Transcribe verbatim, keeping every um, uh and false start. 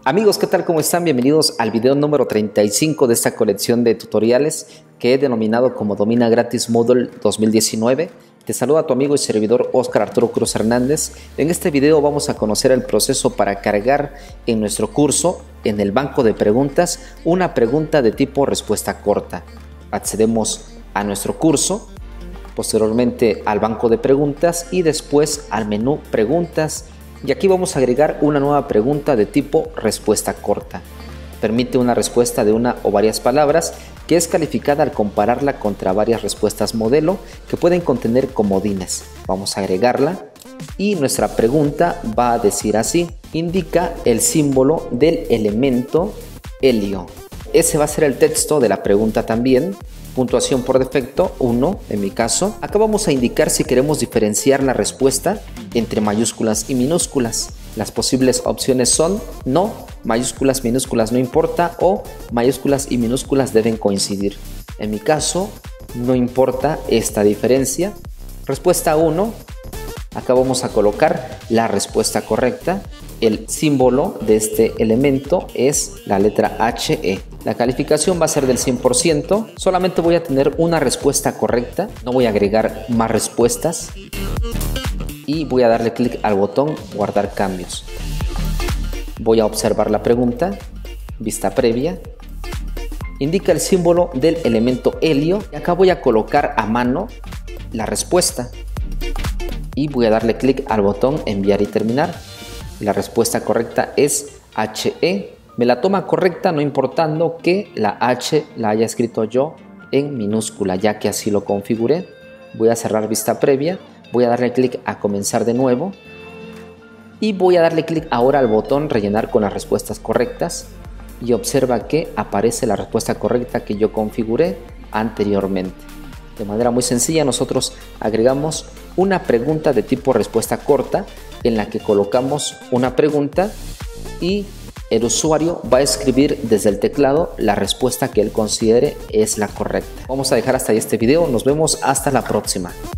Amigos, ¿qué tal? ¿Cómo están? Bienvenidos al video número treinta y cinco de esta colección de tutoriales que he denominado como Domina Gratis Moodle dos mil diecinueve. Te saluda tu amigo y servidor Óscar Arturo Cruz Hernández. En este video vamos a conocer el proceso para cargar en nuestro curso, en el banco de preguntas, una pregunta de tipo respuesta corta. Accedemos a nuestro curso, posteriormente al banco de preguntas y después al menú preguntas. Y aquí vamos a agregar una nueva pregunta de tipo respuesta corta. Permite una respuesta de una o varias palabras que es calificada al compararla contra varias respuestas modelo que pueden contener comodines. Vamos a agregarla y nuestra pregunta va a decir así: indica el símbolo del elemento helio. Ese va a ser el texto de la pregunta también. Puntuación por defecto, uno en mi caso. Acá vamos a indicar si queremos diferenciar la respuesta entre mayúsculas y minúsculas. Las posibles opciones son no, mayúsculas, minúsculas no importa, o mayúsculas y minúsculas deben coincidir. En mi caso, no importa esta diferencia. Respuesta uno, acá vamos a colocar la respuesta correcta. El símbolo de este elemento es la letra H E. La calificación va a ser del cien por ciento. Solamente voy a tener una respuesta correcta. No voy a agregar más respuestas. Y voy a darle clic al botón guardar cambios. Voy a observar la pregunta. Vista previa. Indica el símbolo del elemento helio. Y acá voy a colocar a mano la respuesta. Y voy a darle clic al botón enviar y terminar. La respuesta correcta es H E. Me la toma correcta no importando que la H la haya escrito yo en minúscula, ya que así lo configuré. Voy a cerrar vista previa, voy a darle clic a comenzar de nuevo y voy a darle clic ahora al botón rellenar con las respuestas correctas y observa que aparece la respuesta correcta que yo configuré anteriormente. De manera muy sencilla nosotros agregamos una pregunta de tipo respuesta corta en la que colocamos una pregunta y el usuario va a escribir desde el teclado la respuesta que él considere es la correcta. Vamos a dejar hasta ahí este video, nos vemos hasta la próxima.